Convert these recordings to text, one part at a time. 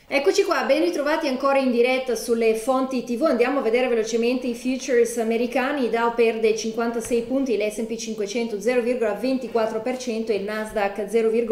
Eccoci qua, ben ritrovati ancora in diretta sulle fonti TV. Andiamo a vedere velocemente i futures americani. Il Dow perde 56 punti, l'S&P 500 0,24% e il Nasdaq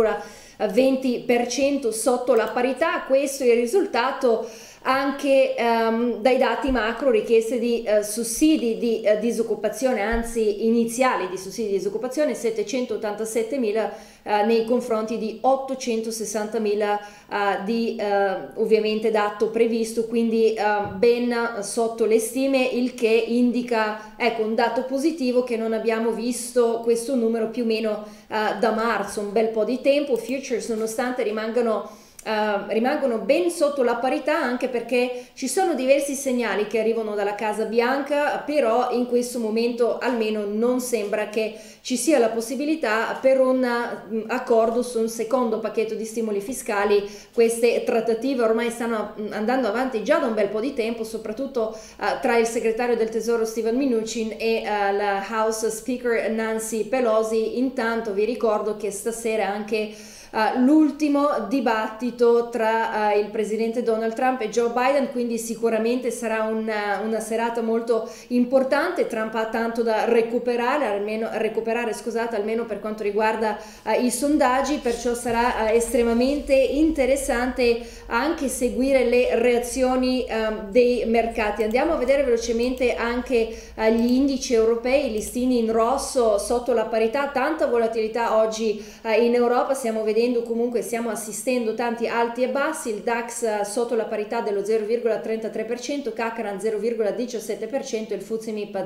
0,20% sotto la parità. Questo è il risultato anche dai dati macro, richieste di sussidi di disoccupazione, anzi iniziali di sussidi di disoccupazione, 787.000 nei confronti di 860.000 di ovviamente dato previsto, quindi ben sotto le stime, il che indica, ecco, un dato positivo che non abbiamo visto questo numero più o meno da marzo, un bel po' di tempo. Futures nonostante rimangono ben sotto la parità, anche perché ci sono diversi segnali che arrivano dalla Casa Bianca, però in questo momento almeno non sembra che ci sia la possibilità per un accordo su un secondo pacchetto di stimoli fiscali. Queste trattative ormai stanno andando avanti già da un bel po' di tempo, soprattutto tra il segretario del Tesoro Steven Mnuchin e la House Speaker Nancy Pelosi. Intanto vi ricordo che stasera anche l'ultimo dibattito tra il presidente Donald Trump e Joe Biden, quindi sicuramente sarà una serata molto importante. Trump ha tanto da recuperare, almeno per quanto riguarda i sondaggi, perciò sarà estremamente interessante anche seguire le reazioni dei mercati. Andiamo a vedere velocemente anche gli indici europei, listini in rosso sotto la parità, tanta volatilità oggi in Europa, stiamo assistendo tanti alti e bassi. Il DAX sotto la parità dello 0,33%, Kakaran 0,17% e il FTSE MIP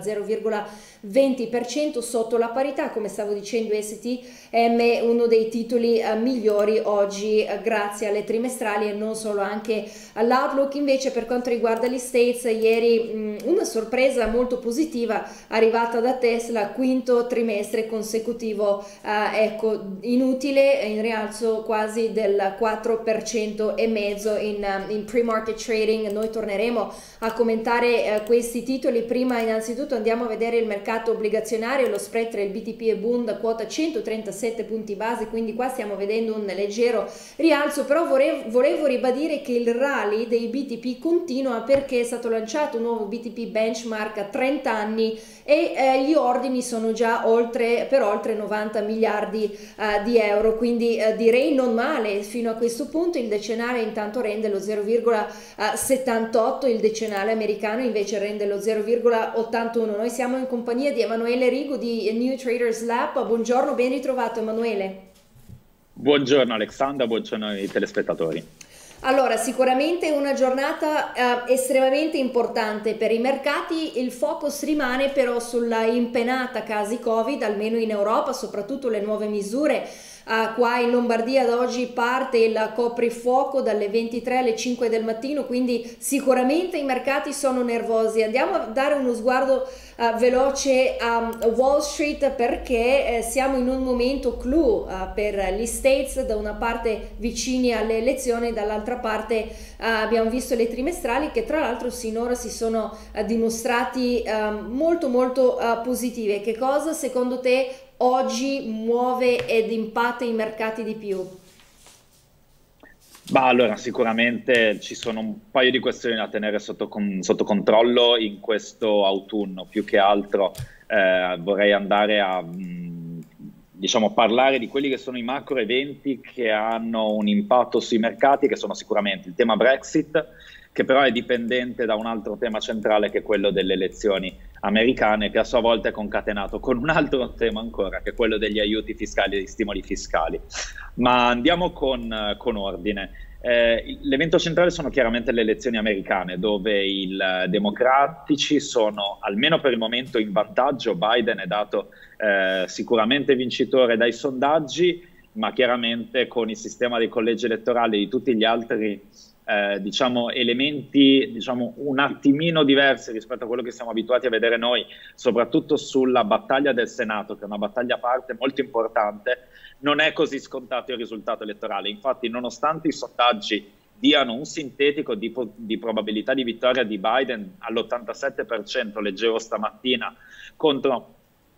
0,20% sotto la parità. Come stavo dicendo, STM è uno dei titoli migliori oggi grazie alle trimestrali e non solo, anche all'outlook. Invece per quanto riguarda gli States, ieri una sorpresa molto positiva arrivata da Tesla, quinto trimestre consecutivo ecco, inutile, in rialzo quasi del 4% e mezzo in pre-market trading. Noi torneremo a commentare questi titoli. Prima innanzitutto andiamo a vedere il mercato obbligazionario, lo spread tra il BTP e Bund a quota 137 punti base, quindi qua stiamo vedendo un leggero rialzo, però volevo ribadire che il rally dei BTP continua perché è stato lanciato un nuovo BTP benchmark a 30 anni e gli ordini sono già per oltre 90 miliardi di euro, quindi direi non male fino a questo punto. Il decennale intanto rende lo 0,78, il decennale americano invece rende lo 0,81. Noi siamo in compagnia di Emanuele Rigo di New Traders Lab. Buongiorno, ben ritrovato Emanuele. Buongiorno Alexandra, buongiorno ai telespettatori. Allora, sicuramente una giornata estremamente importante per i mercati. Il focus rimane però sulla impenata casi Covid, almeno in Europa, soprattutto le nuove misure. Qua in Lombardia da oggi parte il coprifuoco dalle 23 alle 5 del mattino, quindi sicuramente i mercati sono nervosi. Andiamo a dare uno sguardo veloce a Wall Street perché siamo in un momento clou per gli States, da una parte vicini alle elezioni, dall'altra parte abbiamo visto le trimestrali che tra l'altro sinora si sono dimostrati molto positive. Che cosa secondo te oggi muove ed impatta i mercati di più? Bah, allora, sicuramente ci sono un paio di questioni da tenere sotto controllo in questo autunno. Più che altro vorrei andare a diciamo, parlare di quelli che sono i macro eventi che hanno un impatto sui mercati, che sono sicuramente il tema Brexit, che però è dipendente da un altro tema centrale che è quello delle elezioni americane, che a sua volta è concatenato con un altro tema ancora, che è quello degli aiuti fiscali e degli stimoli fiscali. Ma andiamo con ordine. L'evento centrale sono chiaramente le elezioni americane, dove i democratici sono almeno per il momento in vantaggio. Biden è dato sicuramente vincitore dai sondaggi, ma chiaramente con il sistema dei collegi elettorali e di tutti gli altri diciamo, elementi diciamo, un attimino diversi rispetto a quello che siamo abituati a vedere noi, soprattutto sulla battaglia del Senato, che è una battaglia a parte molto importante, non è così scontato il risultato elettorale. Infatti, nonostante i sondaggi diano un sintetico di probabilità di vittoria di Biden all'87%, leggevo stamattina, contro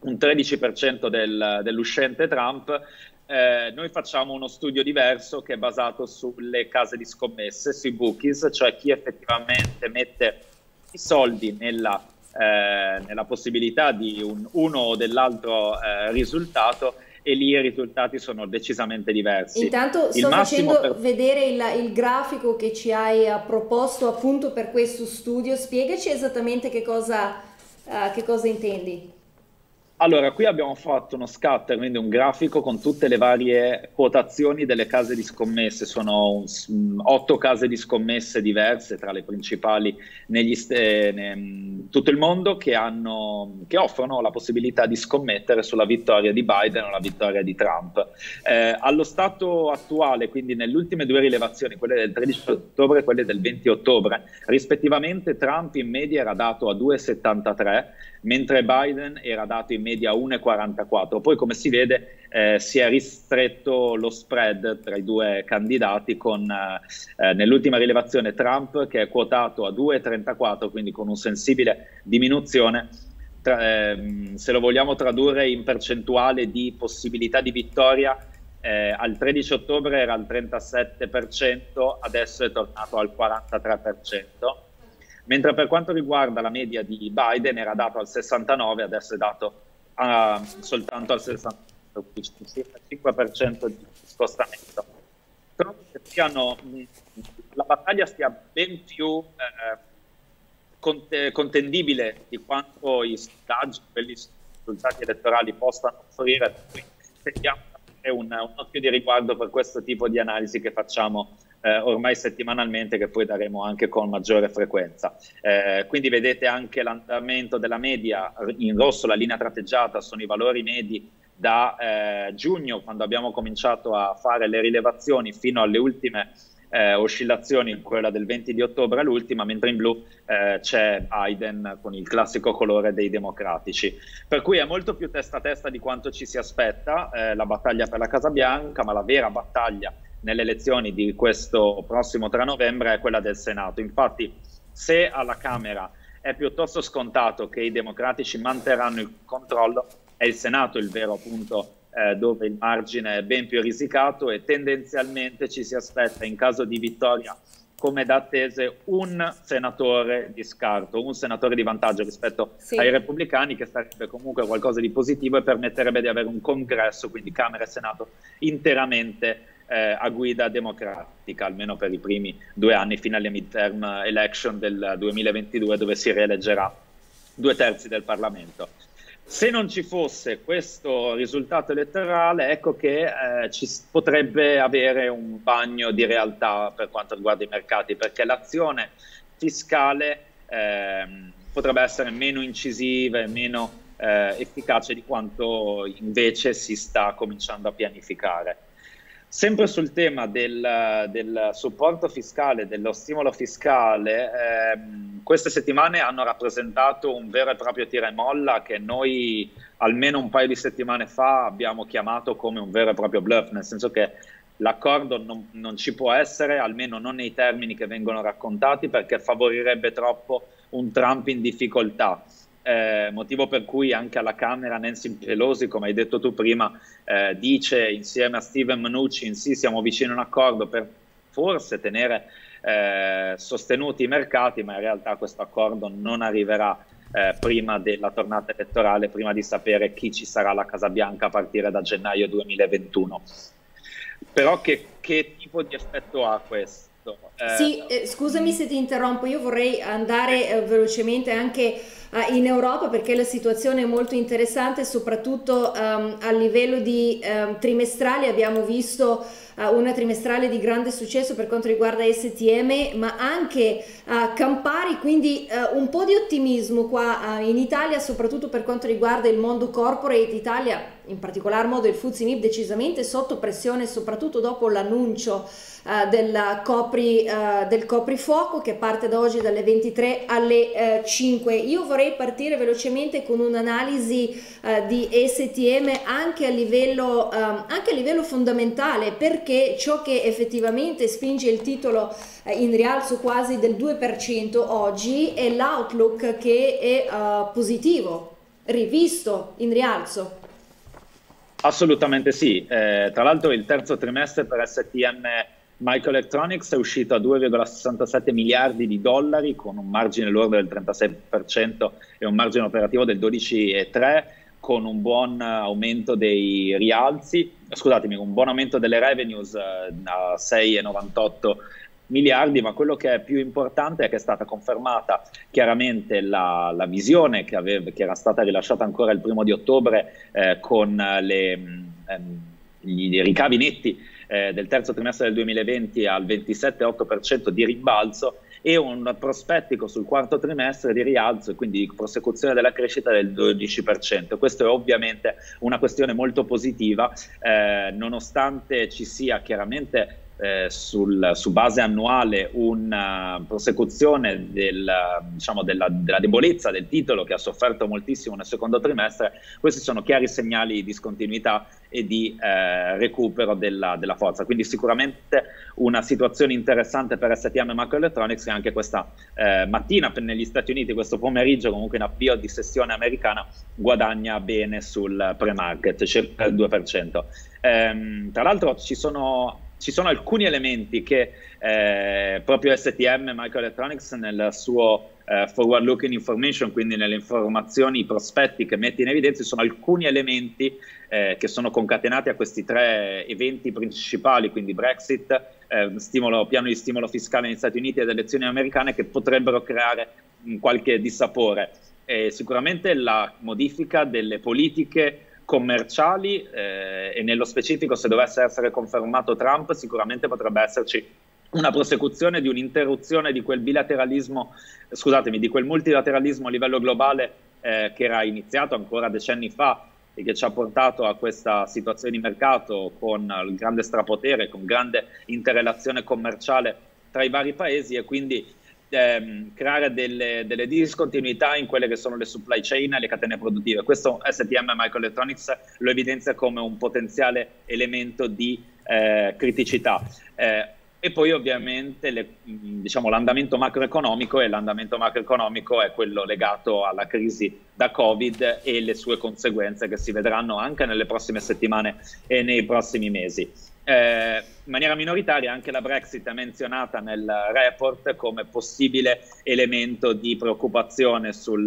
un 13% dell'uscente Trump. Noi facciamo uno studio diverso che è basato sulle case di scommesse, sui bookies, cioè chi effettivamente mette i soldi nella possibilità di uno o dell'altro risultato, e lì i risultati sono decisamente diversi. Intanto sto facendo vedere il grafico che ci hai proposto appunto per questo studio. Spiegaci esattamente che cosa intendi. Allora, qui abbiamo fatto uno scatter, quindi un grafico con tutte le varie quotazioni delle case di scommesse. Sono 8 case di scommesse diverse, tra le principali tutto il mondo, che offrono la possibilità di scommettere sulla vittoria di Biden o la vittoria di Trump. Allo stato attuale, quindi nelle ultime 2 rilevazioni, quelle del 13 ottobre e quelle del 20 ottobre, rispettivamente Trump in media era dato a 2,73, mentre Biden era dato in media a 1,44. Poi, come si vede, si è ristretto lo spread tra i 2 candidati, con nell'ultima rilevazione Trump che è quotato a 2,34, quindi con un sensibile diminuzione. Se lo vogliamo tradurre in percentuale di possibilità di vittoria, al 13 ottobre era al 37%, adesso è tornato al 43%. Mentre per quanto riguarda la media di Biden era dato al 69%, adesso è dato soltanto al 60%, quindi circa 5% di scostamento. Trovo che la battaglia sia ben più contendibile di quanto i sondaggi, quelli risultati elettorali, possano offrire. Quindi cerchiamo di avere un occhio di riguardo per questo tipo di analisi che facciamo ormai settimanalmente, che poi daremo anche con maggiore frequenza. Quindi vedete anche l'andamento della media, in rosso la linea tratteggiata sono i valori medi da giugno, quando abbiamo cominciato a fare le rilevazioni, fino alle ultime oscillazioni, quella del 20 di ottobre all'ultima, mentre in blu c'è Biden con il classico colore dei democratici. Per cui è molto più testa a testa di quanto ci si aspetta la battaglia per la Casa Bianca, ma la vera battaglia nelle elezioni di questo prossimo 3 novembre è quella del Senato. Infatti, se alla Camera è piuttosto scontato che i democratici manterranno il controllo, è il Senato il vero punto dove il margine è ben più risicato, e tendenzialmente ci si aspetta, in caso di vittoria come da attese, un senatore di scarto, un senatore di vantaggio rispetto ai repubblicani, che sarebbe comunque qualcosa di positivo e permetterebbe di avere un congresso, quindi Camera e Senato, interamente a guida democratica, almeno per i primi 2 anni, fino alle midterm election del 2022, dove si rieleggerà 2/3 del Parlamento. Se non ci fosse questo risultato elettorale, ecco che ci potrebbe avere un bagno di realtà per quanto riguarda i mercati, perché l'azione fiscale potrebbe essere meno incisiva e meno efficace di quanto invece si sta cominciando a pianificare. Sempre sul tema del supporto fiscale, dello stimolo fiscale, queste settimane hanno rappresentato un vero e proprio tira e molla, che noi almeno un paio di settimane fa abbiamo chiamato come un vero e proprio bluff, nel senso che l'accordo non ci può essere, almeno non nei termini che vengono raccontati, perché favorirebbe troppo un Trump in difficoltà. Motivo per cui anche alla Camera Nancy Pelosi, come hai detto tu prima, dice insieme a Steven Mnuchin: sì, siamo vicini a un accordo per forse tenere sostenuti i mercati, ma in realtà questo accordo non arriverà prima della tornata elettorale, prima di sapere chi ci sarà alla Casa Bianca a partire da gennaio 2021. Però che tipo di effetto ha questo? Sì, scusami se ti interrompo, io vorrei andare velocemente anche in Europa, perché la situazione è molto interessante, soprattutto a livello di trimestrali. Abbiamo visto una trimestrale di grande successo per quanto riguarda STM, ma anche Campari, quindi un po' di ottimismo qua in Italia, soprattutto per quanto riguarda il mondo corporate. Italia, in particolar modo il FTSE MIB, decisamente sotto pressione, soprattutto dopo l'annuncio del coprifuoco, che parte da oggi dalle 23 alle 5. Io vorrei partire velocemente con un'analisi di STM anche a livello fondamentale, perché ciò che effettivamente spinge il titolo in rialzo quasi del 2% oggi è l'outlook, che è positivo. rivisto in rialzo. Assolutamente sì. Tra l'altro il terzo trimestre per STM Microelectronics è uscito a 2,67 miliardi di dollari con un margine lordo del 36% e un margine operativo del 12,3%, con un buon aumento dei rialzi, scusatemi, un buon aumento delle revenues a 6,98 miliardi, ma quello che è più importante è che è stata confermata chiaramente la visione che era stata rilasciata ancora il 1 ottobre con i ricavi netti del terzo trimestre del 2020 al 27,8% di rimbalzo e un prospettico sul quarto trimestre di rialzo e quindi di prosecuzione della crescita del 12%. Questo è ovviamente una questione molto positiva, nonostante ci sia chiaramente su base annuale una prosecuzione della debolezza del titolo che ha sofferto moltissimo nel secondo trimestre. Questi sono chiari segnali di discontinuità e di recupero della forza, quindi sicuramente una situazione interessante per STM Microelectronics, che anche questa mattina negli Stati Uniti, questo pomeriggio comunque in avvio di sessione americana, guadagna bene sul pre-market, circa il 2%. Tra l'altro ci sono alcuni elementi che proprio STM Microelectronics nel suo forward looking information, quindi nelle informazioni, i prospetti che mette in evidenza, sono alcuni elementi che sono concatenati a questi tre eventi principali, quindi Brexit, piano di stimolo fiscale negli Stati Uniti ed elezioni americane, che potrebbero creare qualche dissapore. Sicuramente la modifica delle politiche commerciali e nello specifico, se dovesse essere confermato Trump, sicuramente potrebbe esserci una prosecuzione di un'interruzione di quel bilateralismo, di quel multilateralismo a livello globale che era iniziato ancora decenni fa e che ci ha portato a questa situazione di mercato con il grande strapotere, con grande interrelazione commerciale tra i vari paesi, e quindi creare delle discontinuità in quelle che sono le supply chain e le catene produttive. Questo STM Microelectronics lo evidenzia come un potenziale elemento di criticità. E poi ovviamente l'andamento macroeconomico, e l'andamento macroeconomico è quello legato alla crisi da Covid e le sue conseguenze che si vedranno anche nelle prossime settimane e nei prossimi mesi. In maniera minoritaria anche la Brexit è menzionata nel report come possibile elemento di preoccupazione sui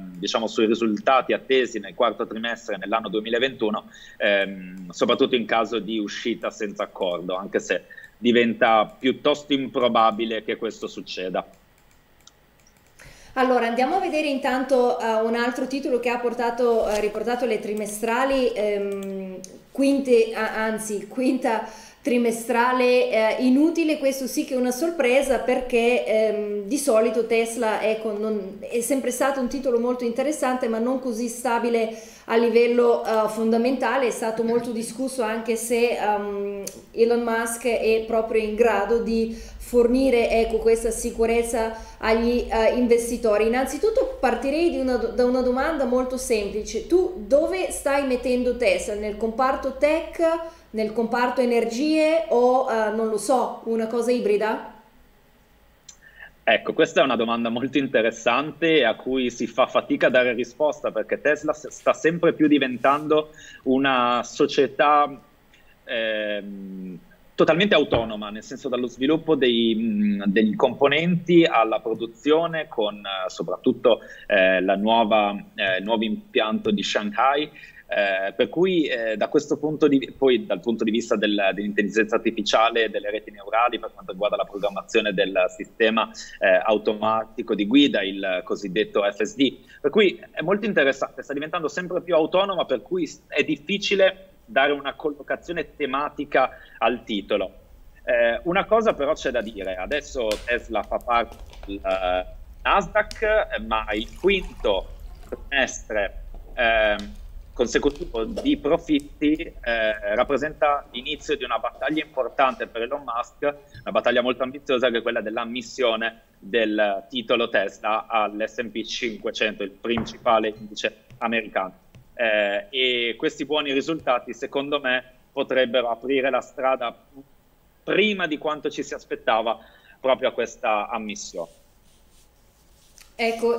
risultati attesi nel quarto trimestre nell'anno 2021, soprattutto in caso di uscita senza accordo, anche se diventa piuttosto improbabile che questo succeda. Allora, andiamo a vedere intanto un altro titolo che ha riportato le trimestrali, quinta trimestrale inutile. Questo sì che è una sorpresa, perché di solito Tesla è sempre stato un titolo molto interessante, ma non così stabile a livello fondamentale. È stato molto discusso anche se Elon Musk è proprio in grado di fornire questa sicurezza agli investitori. Innanzitutto partirei da una domanda molto semplice: tu dove stai mettendo Tesla? Nel comparto tech, nel comparto energie o non lo so, una cosa ibrida? Ecco, questa è una domanda molto interessante a cui si fa fatica a dare risposta, perché Tesla sta sempre più diventando una società totalmente autonoma, nel senso dallo sviluppo degli componenti alla produzione, con soprattutto il nuovo impianto di Shanghai. Per cui da questo punto poi dal punto di vista dell'intelligenza artificiale, delle reti neurali, per quanto riguarda la programmazione del sistema automatico di guida, il cosiddetto FSD, per cui è molto interessante, sta diventando sempre più autonoma, per cui è difficile dare una collocazione tematica al titolo. Una cosa però c'è da dire: adesso Tesla fa parte del Nasdaq, ma il quinto trimestre consecutivo di profitti rappresenta l'inizio di una battaglia importante per Elon Musk, una battaglia molto ambiziosa, che è quella dell'ammissione del titolo Tesla all'S&P 500, il principale indice americano. E questi buoni risultati, secondo me, potrebbero aprire la strada prima di quanto ci si aspettava proprio a questa ammissione. Ecco,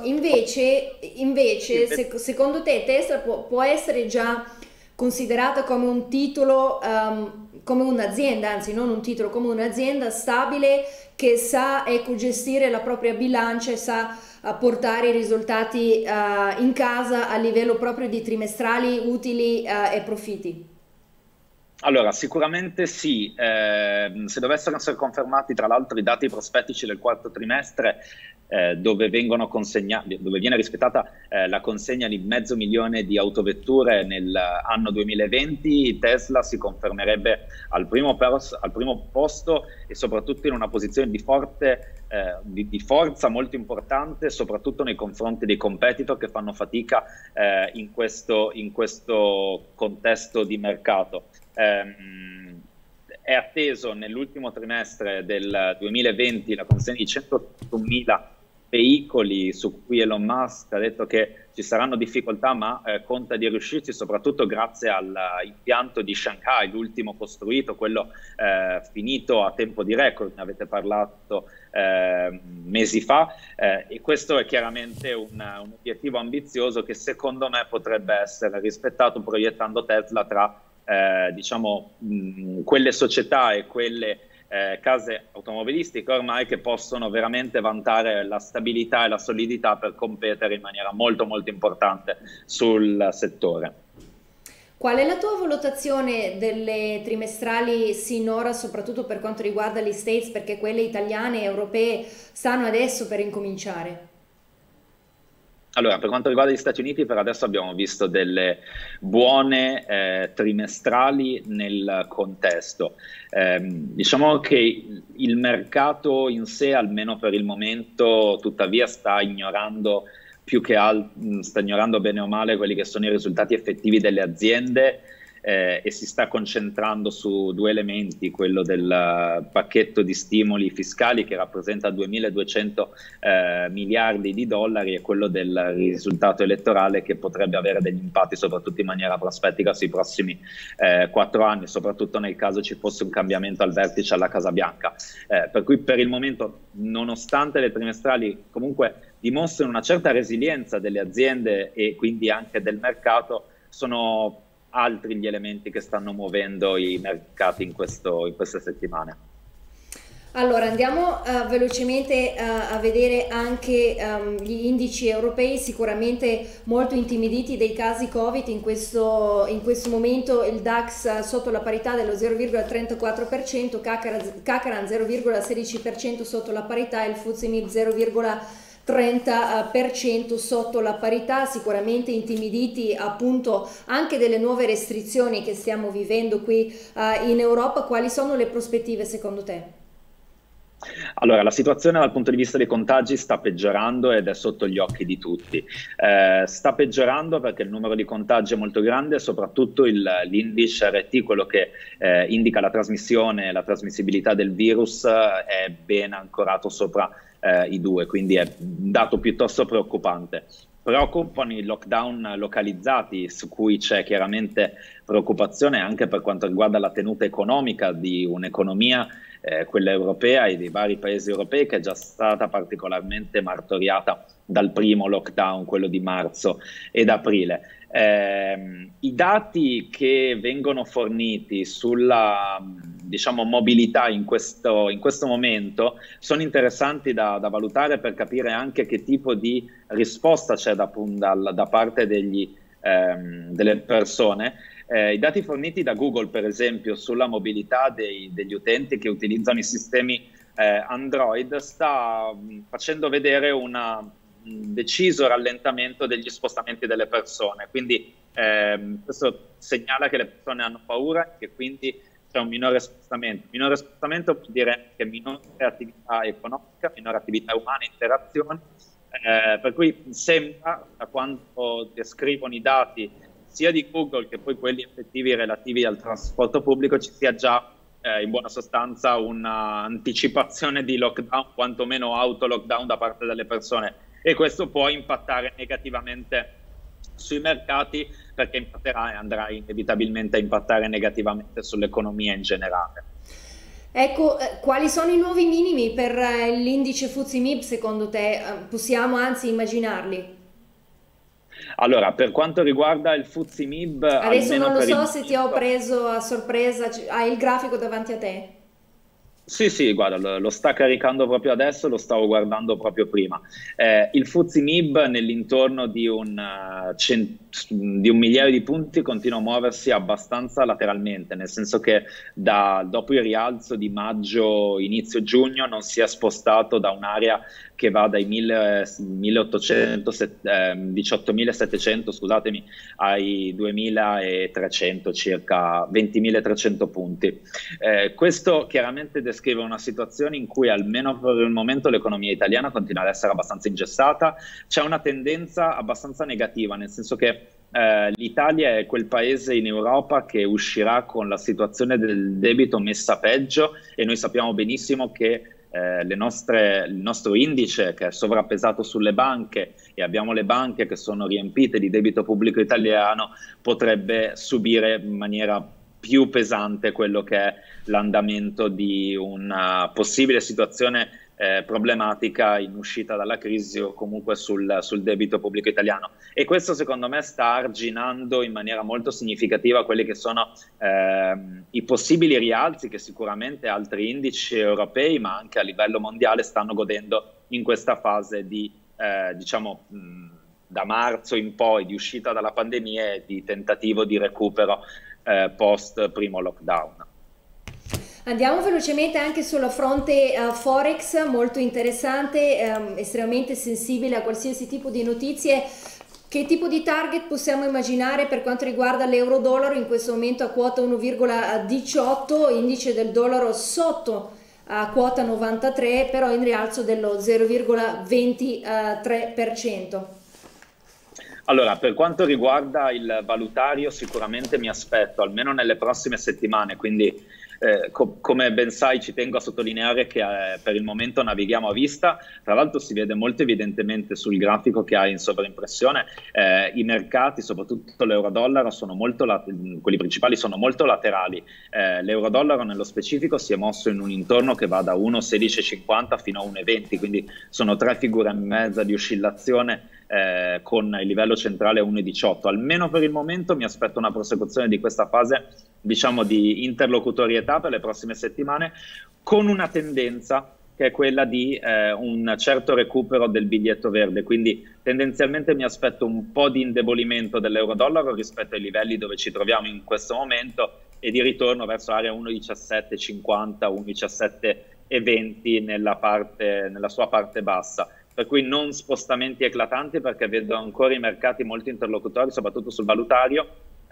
secondo te Tesla può essere già considerata come un titolo, come un'azienda, anzi non un titolo, come un'azienda stabile che sa, ecco, gestire la propria bilancia e sa portare i risultati in casa a livello proprio di trimestrali, utili e profitti? Allora, sicuramente sì. Se dovessero essere confermati tra l'altro i dati prospettici del quarto trimestre, dove dove viene rispettata la consegna di 500.000 di autovetture nell'anno 2020, Tesla si confermerebbe al primo posto e soprattutto in una posizione di forza molto importante, soprattutto nei confronti dei competitor che fanno fatica in questo contesto di mercato. È atteso nell'ultimo trimestre del 2020 la consegna di 181.000 veicoli, su cui Elon Musk ha detto che ci saranno difficoltà, ma conta di riuscirci, soprattutto grazie all'impianto di Shanghai, l'ultimo costruito, quello finito a tempo di record, ne avete parlato mesi fa, e questo è chiaramente un obiettivo ambizioso che secondo me potrebbe essere rispettato proiettando Tesla tra quelle società e quelle case automobilistiche ormai che possono veramente vantare la stabilità e la solidità per competere in maniera molto molto importante sul settore. Qual è la tua valutazione delle trimestrali sinora, soprattutto per quanto riguarda gli States, perché quelle italiane e europee stanno adesso per incominciare? Allora, per quanto riguarda gli Stati Uniti, per adesso abbiamo visto delle buone trimestrali nel contesto. Diciamo che il mercato in sé, almeno per il momento, tuttavia sta ignorando sta ignorando bene o male quelli che sono i risultati effettivi delle aziende, e si sta concentrando su due elementi: quello del pacchetto di stimoli fiscali che rappresenta 2.200 miliardi di dollari, e quello del risultato elettorale che potrebbe avere degli impatti soprattutto in maniera prospettica sui prossimi 4 anni, soprattutto nel caso ci fosse un cambiamento al vertice alla Casa Bianca. Per cui per il momento, nonostante le trimestrali comunque dimostrano una certa resilienza delle aziende e quindi anche del mercato, sono altri gli elementi che stanno muovendo i mercati in queste settimane. Allora, andiamo velocemente a vedere anche gli indici europei, sicuramente molto intimiditi dai casi Covid. In questo momento il DAX sotto la parità dello 0,34%, Kakaran 0,16% sotto la parità e il FTSE MIB 0,30% sotto la parità, sicuramente intimiditi appunto anche delle nuove restrizioni che stiamo vivendo qui in Europa. Quali sono le prospettive secondo te? Allora, la situazione dal punto di vista dei contagi sta peggiorando ed è sotto gli occhi di tutti. Sta peggiorando perché il numero di contagi è molto grande, e soprattutto l'indice RT, quello che indica la trasmissione e la trasmissibilità del virus, è ben ancorato sopra i 2, quindi è un dato piuttosto preoccupante. Preoccupano i lockdown localizzati, su cui c'è chiaramente preoccupazione anche per quanto riguarda la tenuta economica di un'economia, quella europea e dei vari paesi europei, che è già stata particolarmente martoriata dal primo lockdown, quello di marzo ed aprile. I dati che vengono forniti sulla mobilità in questo momento sono interessanti da valutare, per capire anche che tipo di risposta c'è da parte delle persone. I dati forniti da Google, per esempio, sulla mobilità degli utenti che utilizzano i sistemi Android, sta facendo vedere un deciso rallentamento degli spostamenti delle persone. Quindi questo segnala che le persone hanno paura e che quindi c'è un minore spostamento. Minore spostamento vuol dire che minore attività economica, minore attività umana, interazioni. Per cui sembra, da quanto descrivono i dati sia di Google che poi quelli effettivi relativi al trasporto pubblico, ci sia già in buona sostanza un'anticipazione di lockdown, quantomeno auto-lockdown da parte delle persone, e questo può impattare negativamente sui mercati, perché impatterà e andrà inevitabilmente a impattare negativamente sull'economia in generale. Ecco, quali sono i nuovi minimi per l'indice FTSE MIB secondo te? Possiamo anzi immaginarli? Allora, per quanto riguarda il FTSE MIB, Adesso almeno non lo per il so se ti ho momento. preso a sorpresa, hai il grafico davanti a te? Sì, sì, guarda, lo sta caricando proprio adesso, lo stavo guardando proprio prima. Il FTSE MIB nell'intorno di un migliaio di punti continua a muoversi abbastanza lateralmente, nel senso che dopo il rialzo di maggio, inizio giugno, non si è spostato da un'area che va dai 1800, 18.700, scusatemi, ai 2.300, circa 20.300 punti. Questo chiaramente descrive una situazione in cui almeno per il momento l'economia italiana continua ad essere abbastanza ingessata, c'è una tendenza abbastanza negativa, nel senso che l'Italia è quel paese in Europa che uscirà con la situazione del debito messa peggio e noi sappiamo benissimo che il nostro indice che è sovrappesato sulle banche e abbiamo le banche che sono riempite di debito pubblico italiano, potrebbe subire in maniera più pesante quello che è l'andamento di una possibile situazione problematica in uscita dalla crisi o comunque sul debito pubblico italiano. E questo secondo me sta arginando in maniera molto significativa quelli che sono i possibili rialzi che sicuramente altri indici europei ma anche a livello mondiale stanno godendo in questa fase di diciamo da marzo in poi di uscita dalla pandemia e di tentativo di recupero post primo lockdown. Andiamo velocemente anche sulla fronte Forex, molto interessante, estremamente sensibile a qualsiasi tipo di notizie. Che tipo di target possiamo immaginare per quanto riguarda l'euro-dollaro in questo momento a quota 1,18, indice del dollaro sotto a quota 93, però in rialzo dello 0,23%. Allora, per quanto riguarda il valutario, sicuramente mi aspetto, almeno nelle prossime settimane, quindi come ben sai ci tengo a sottolineare che per il momento navighiamo a vista, tra l'altro si vede molto evidentemente sul grafico che hai in sovraimpressione, i mercati, soprattutto l'euro-dollaro, quelli principali sono molto laterali, l'euro-dollaro nello specifico si è mosso in un intorno che va da 1,1650 fino a 1,20, quindi sono 3 figure e mezza di oscillazione con il livello centrale a 1,18. Almeno per il momento mi aspetto una prosecuzione di questa fase, diciamo, di interlocutorietà per le prossime settimane, con una tendenza che è quella di un certo recupero del biglietto verde, quindi tendenzialmente mi aspetto un po' di indebolimento dell'euro-dollaro rispetto ai livelli dove ci troviamo in questo momento e di ritorno verso area 1,1750, 1,1720 nella sua parte bassa. Per cui non spostamenti eclatanti perché vedo ancora i mercati molto interlocutori, soprattutto sul valutario,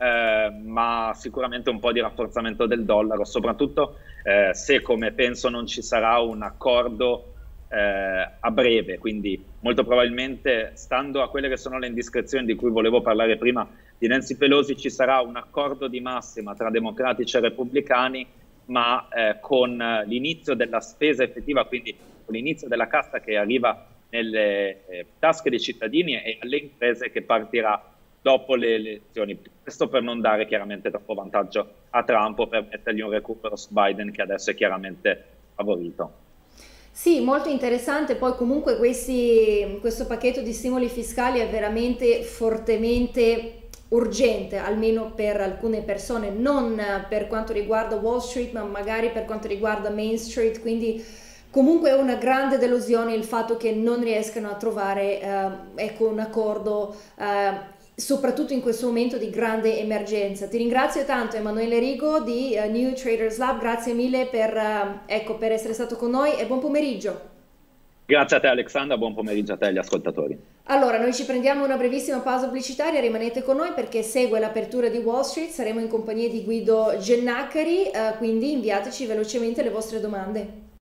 ma sicuramente un po' di rafforzamento del dollaro, soprattutto se, come penso, non ci sarà un accordo a breve, quindi molto probabilmente, stando a quelle che sono le indiscrezioni di cui volevo parlare prima di Nancy Pelosi, ci sarà un accordo di massima tra democratici e repubblicani, ma con l'inizio della spesa effettiva, quindi con l'inizio della cassa che arriva nelle tasche dei cittadini e alle imprese, che partirà dopo le elezioni. Questo per non dare chiaramente troppo vantaggio a Trump o per mettergli un recupero su Biden, che adesso è chiaramente favorito. Sì, molto interessante. Poi comunque questo pacchetto di stimoli fiscali è veramente fortemente urgente, almeno per alcune persone, non per quanto riguarda Wall Street, ma magari per quanto riguarda Main Street, quindi comunque è una grande delusione il fatto che non riescano a trovare ecco, un accordo, soprattutto in questo momento di grande emergenza. Ti ringrazio tanto Emanuele Rigo di New Traders Lab, grazie mille ecco, per essere stato con noi e buon pomeriggio. Grazie a te Alexandra, buon pomeriggio a te e agli ascoltatori. Allora, noi ci prendiamo una brevissima pausa pubblicitaria, rimanete con noi perché segue l'apertura di Wall Street, saremo in compagnia di Guido Gennacari, quindi inviateci velocemente le vostre domande.